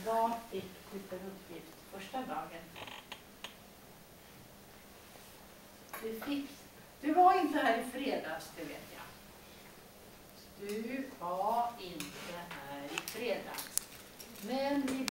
Vad fick du för uppgift första dagen? Du var inte här i fredags, det vet jag. Du var inte här i fredags. Men